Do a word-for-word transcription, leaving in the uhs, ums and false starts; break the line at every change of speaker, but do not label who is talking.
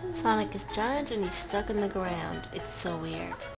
Sonic is giant and he's stuck in the ground. It's so weird.